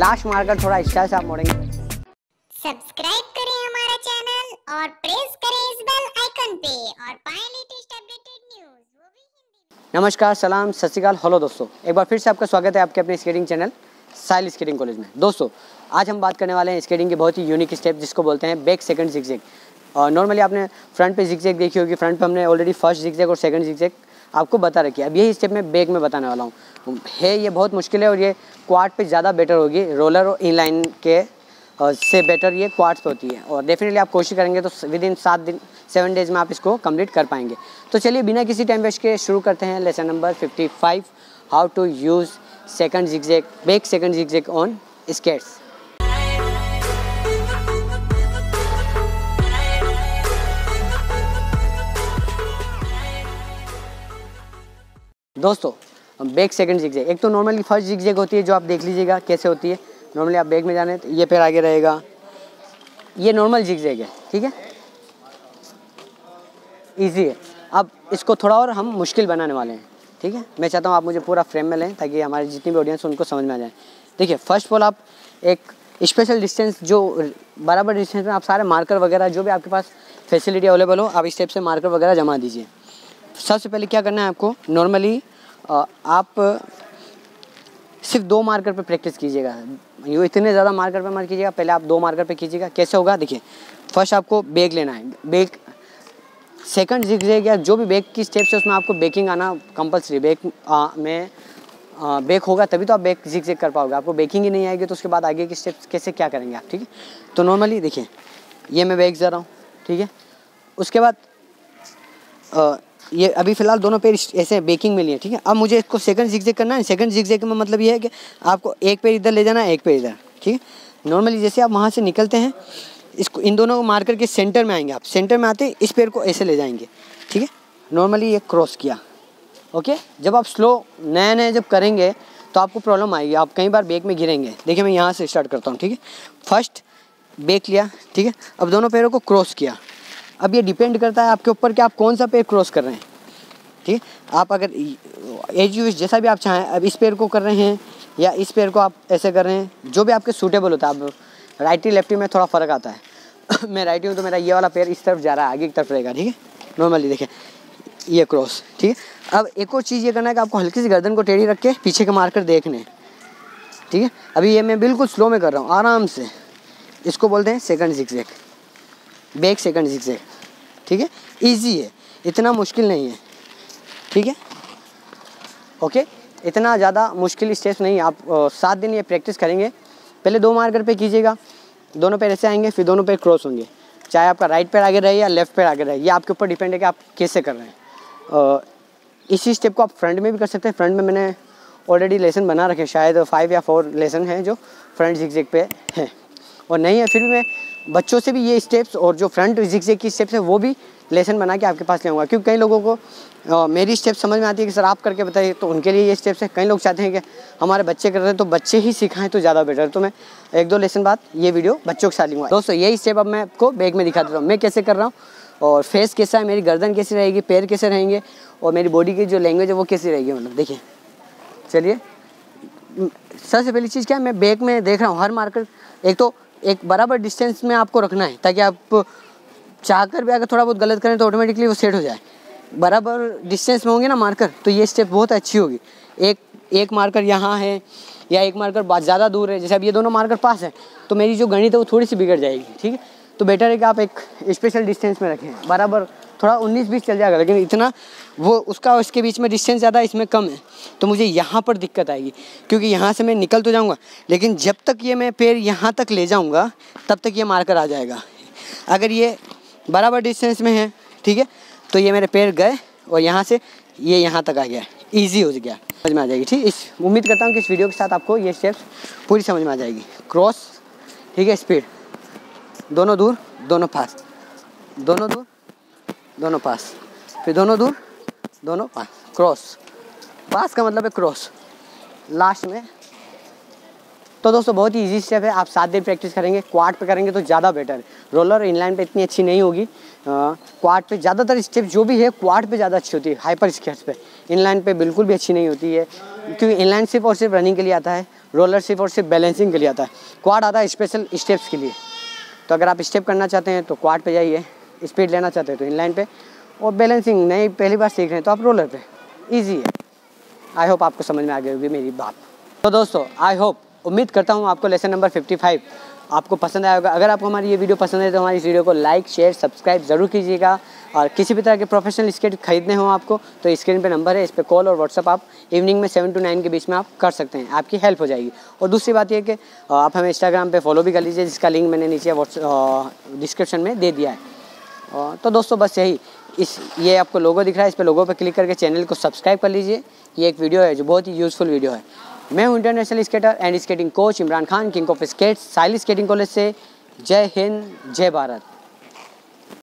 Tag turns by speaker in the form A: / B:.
A: Last marker थोड़ा style से आप मोड़ेंगे।
B: सब्सक्राइब करें हमारा चैनल और प्रेस करें इस बेल आइकन पे और पाएं लेटेस्ट अपडेटेड न्यूज़, वो भी हिंदी।
A: नमस्कार, सलाम, सत श्री अकाल, हेलो दोस्तों, एक बार फिर से आपका स्वागत है आपके अपने skating channel Sahil skating college में। दोस्तों आज हम बात करने वाले हैं स्केटिंग के बहुत ही यूनिक स्टेप जिसको बोलते हैं बैक सेकंड जिगजैग। और नॉर्मली आपने फ्रंट पे जिगजैग देखी होगी, फ्रंट पे हमने ऑलरेडी फर्स्ट जिगजैग और सेकंड जिगजैग आपको बता रखी है। अब यही स्टेप मैं बैक में बताने वाला हूँ। ये बहुत मुश्किल है और ये क्वाड पे ज़्यादा बेटर होगी, रोलर और इनलाइन के से बेटर ये क्वाड्स पे होती है। और डेफिनेटली आप कोशिश करेंगे तो विद इन 7 डेज में आप इसको कंप्लीट कर पाएंगे। तो चलिए बिना किसी टाइम वेस्ट के शुरू करते हैं lesson number 55, how to use second zigzag, back second zigzag on skates. दोस्तों बैक सेकंड जिगजैग, एक तो नॉर्मली फर्स्ट जिगजैग होती है जो आप देख लीजिएगा कैसे होती है। नॉर्मली आप बैक में जाने तो ये पैर आगे रहेगा, ये नॉर्मल जिगजैग है, ठीक है, इजी है। अब इसको थोड़ा और हम मुश्किल बनाने वाले हैं, ठीक है। मैं चाहता हूँ आप मुझे पूरा फ्रेम में लें ताकि हमारी जितनी भी ऑडियंस उनको समझ में आ जाए। देखिए फर्स्ट ऑफ ऑल आप एक स्पेशल डिस्टेंस, जो बराबर डिस्टेंस में आप सारे मार्कर वगैरह जो भी आपके पास फैसिलिटी अवेलेबल हो, आप इस टाइप से मार्कर वगैरह जमा दीजिए। सबसे पहले क्या करना है आपको, नॉर्मली आप सिर्फ 2 मार्कर पे प्रैक्टिस कीजिएगा, यूँ इतने ज़्यादा मार्कर पे मत कीजिएगा। पहले आप 2 मार्कर पे कीजिएगा। कैसे होगा देखिए, फर्स्ट आपको बैक लेना है। बैक सेकंड जिगजैग या जो भी बैक की स्टेप्स है उसमें आपको बैकिंग आना कंपलसरी। बैक होगा तभी तो आप बैक जिगजैग कर पाओगे। आपको बैकिंग ही नहीं आएगी तो उसके बाद आगे की स्टेप्स कैसे क्या करेंगे आप, ठीक है। तो नॉर्मली देखिए ये मैं बैक जा रहा हूँ, ठीक है। उसके बाद ये अभी फ़िलहाल दोनों पैर ऐसे बेकिंग में लिए, ठीक है। अब मुझे इसको सेकंड जिगजैग करना है। सेकंड जिगजैग में मतलब ये है कि आपको एक पैर इधर ले जाना है, एक पैर इधर, ठीक है। नॉर्मली जैसे आप वहाँ से निकलते हैं, इसको इन दोनों मार्कर के सेंटर में आएंगे। आप सेंटर में आते इस पैर को ऐसे ले जाएंगे, ठीक है। नॉर्मली ये क्रॉस किया, ओके। जब आप स्लो नए जब करेंगे तो आपको प्रॉब्लम आएगी, आप कई बार बैक में गिरेंगे। देखिए मैं यहाँ से स्टार्ट करता हूँ, ठीक है। फर्स्ट बैक लिया, ठीक है। अब दोनों पैरों को क्रॉस किया। अब ये डिपेंड करता है आपके ऊपर कि आप कौन सा पैर क्रॉस कर रहे हैं, ठीक है। आप अगर एज यूज जैसा भी आप चाहें, अब इस पैर को कर रहे हैं या इस पैर को आप ऐसे कर रहे हैं, जो भी आपके सूटेबल होता है। अब राइटी लेफ्टी में थोड़ा फ़र्क आता है मैं राइटी हूँ तो मेरा ये वाला पैर इस तरफ जा रहा है, आगे की तरफ रहेगा, ठीक है। नॉर्मली देखें ये क्रॉस, ठीक है। अब एक और चीज़ ये करना है कि आपको हल्की सी गर्दन को टेढ़ी रख के पीछे के मार्कर देखने, ठीक है। अभी ये मैं बिल्कुल स्लो में कर रहा हूँ, आराम से। इसको बोलते हैं second zigzag, back second zigzag, ठीक है। ईजी है, इतना मुश्किल नहीं है, ठीक है, ओके। इतना ज़्यादा मुश्किल स्टेप्स नहीं है। आप 7 दिन ये प्रैक्टिस करेंगे। पहले 2 मार्कर पे कीजिएगा, दोनों पैर ऐसे आएंगे, फिर दोनों पैर क्रॉस होंगे। चाहे आपका राइट पैर आगे रहे या लेफ्ट पैर आगे रहे, ये आपके ऊपर डिपेंड है कि आप कैसे कर रहे हैं। इसी स्टेप को आप फ्रंट में भी कर सकते हैं। फ्रंट में मैंने ऑलरेडी लेसन बना रखे हैं, शायद 5 या 4 लेसन हैं जो फ्रंट जिगजैग पे हैं। और नहीं है फिर भी मैं बच्चों से भी ये स्टेप्स और जो फ्रंट जिगजैग की स्टेप्स है वो भी लेसन बना के आपके पास ले आऊँगा। क्योंकि कई लोगों को मेरी स्टेप समझ में आती है कि सर आप करके बताइए, तो उनके लिए ये स्टेप्स है। कई लोग चाहते हैं कि हमारे बच्चे कर रहे हैं तो बच्चे ही सिखाएं तो ज़्यादा बेटर। तो मैं 1-2 लेसन बाद ये वीडियो बच्चों के साथ लूँगा। दोस्तों यही स्टेप अब मैं आपको बैक में दिखा देता हूँ, मैं कैसे कर रहा हूँ और फेस कैसा है, मेरी गर्दन कैसी रहेगी, पैर कैसे रहेंगे और मेरी बॉडी की जो लैंग्वेज है वो कैसी रहेगी, मतलब देखिए। चलिए सबसे पहली चीज़ क्या है, मैं बैक में देख रहा हूँ हर मार्कर एक बराबर डिस्टेंस में आपको रखना है ताकि आप चाहकर भी अगर थोड़ा बहुत गलत करें तो ऑटोमेटिकली वो सेट हो जाए। बराबर डिस्टेंस में होंगे ना मार्कर तो ये स्टेप बहुत अच्छी होगी। एक मार्कर यहाँ है या एक मार्कर बहुत ज़्यादा दूर है, जैसे अब ये दोनों मार्कर पास है तो मेरी जो गणित है वो थोड़ी सी बिगड़ जाएगी, ठीक है। तो बेटर है कि आप एक स्पेशल डिस्टेंस में रखें। बराबर थोड़ा 19-20 चल जाएगा, लेकिन इतना वो उसका उसके बीच में डिस्टेंस ज़्यादा है, इसमें कम है, तो मुझे यहाँ पर दिक्कत आएगी। क्योंकि यहाँ से मैं निकल तो जाऊँगा, लेकिन जब तक ये मैं पैर यहाँ तक ले जाऊँगा तब तक ये मार्कर आ जाएगा। अगर ये बराबर डिस्टेंस में है, ठीक है, तो ये मेरे पैर गए और यहाँ से ये यहाँ तक आ गया, ईजी हो गया, समझ में आ जाएगी, ठीक। उम्मीद करता हूँ कि इस वीडियो के साथ आपको ये स्टेप्स पूरी समझ में आ जाएगी। क्रॉस, ठीक है, स्पीड, दोनों दूर दोनों पास, दोनों दूर दोनों पास, फिर दोनों दूर दोनों पास। क्रॉस, पास का मतलब है क्रॉस। लास्ट में तो दोस्तों बहुत ही ईजी स्टेप है, आप 7 दिन प्रैक्टिस करेंगे, क्वाड पे करेंगे तो ज़्यादा बेटर है। रोलर इनलाइन पे इतनी अच्छी नहीं होगी, क्वाड पे ज़्यादातर स्टेप जो भी है क्वाड पे ज़्यादा अच्छी होती है, हाइपर स्केट्स पे। इनलाइन पे बिल्कुल भी अच्छी नहीं होती है, क्योंकि इनलाइन सिर्फ और सिर्फ रनिंग के लिए आता है, रोलर सिर्फ और सिर्फ बैलेंसिंग के लिए आता है, क्वाड आता है स्पेशल स्टेप्स के लिए। तो अगर आप स्टेप करना चाहते हैं तो क्वाड पे जाइए, स्पीड लेना चाहते हैं तो इनलाइन पे, और बैलेंसिंग नहीं पहली बार सीख रहे हैं तो आप रोलर पे, ईजी है। आई होप आपको समझ में आ गई होगी मेरी बात। तो दोस्तों आई होप, उम्मीद करता हूँ आपको लेसन नंबर 55 आपको पसंद आया होगा। अगर आपको हमारी ये वीडियो पसंद है तो हमारी इस वीडियो को लाइक शेयर सब्सक्राइब ज़रूर कीजिएगा। और किसी भी तरह के प्रोफेशनल स्केट खरीदने हो आपको तो स्क्रीन पे नंबर है, इस पर कॉल और व्हाट्सअप आप इवनिंग में 7 to 9 के बीच में आप कर सकते हैं, आपकी हेल्प हो जाएगी। और दूसरी बात ये कि आप हमें इंस्टाग्राम पे फॉलो भी कर लीजिए, जिसका लिंक मैंने नीचे डिस्क्रिप्शन में दे दिया है। तो दोस्तों बस यही, ये आपको लोगो दिख रहा है, इस पर लोगो पर क्लिक करके चैनल को सब्सक्राइब कर लीजिए। ये एक वीडियो है जो बहुत ही यूज़फुल वीडियो है। मैं हूँ international skater and skating coach Imran Khan, king of skates, Sahil skating college से। जय हिंद, जय भारत।